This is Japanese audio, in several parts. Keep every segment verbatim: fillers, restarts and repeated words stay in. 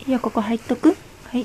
いや、ここ入っとく。はい。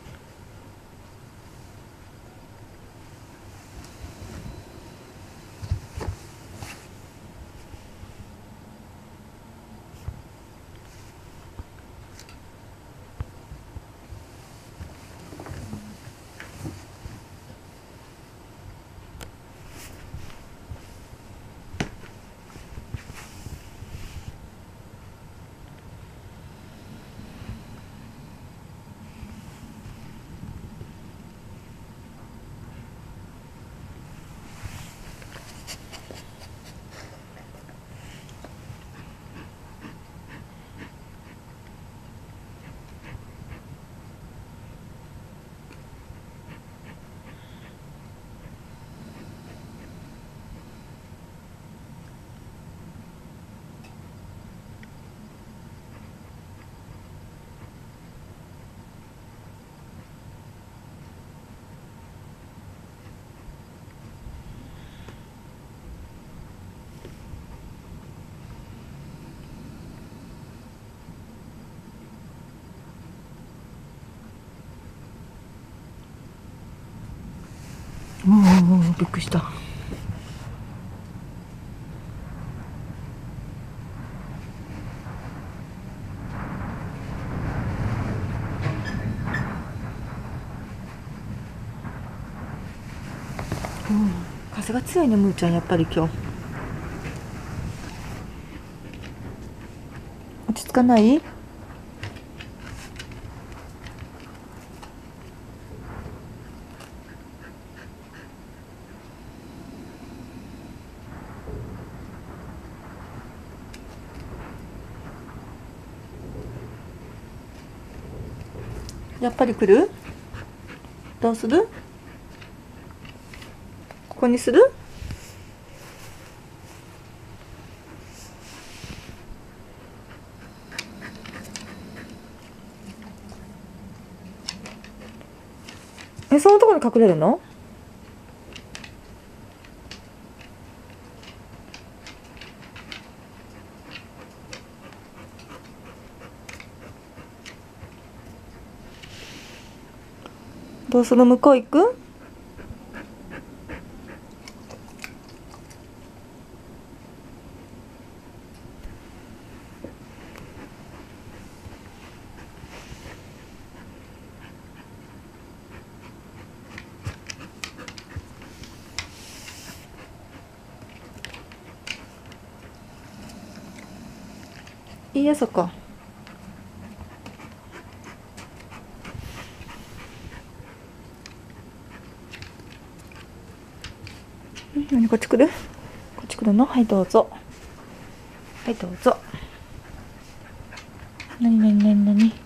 おお、びっくりした。うん、風が強いね、むーちゃん、やっぱり今日。落ち着かない？やっぱり来る？どうする？ここにする？え、そのところに隠れるの？どうする？向こう行く？いいや、そこ。何、こっち来る？こっち来るの？はい、どうぞ。はい、どうぞ。なになになになに？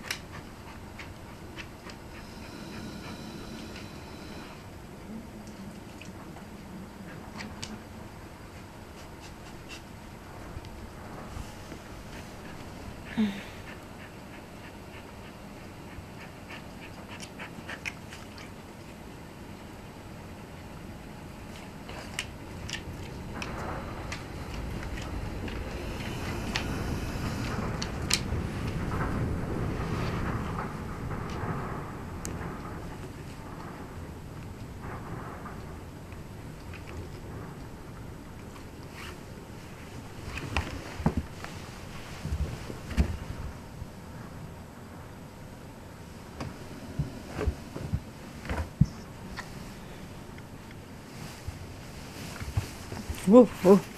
おうおう。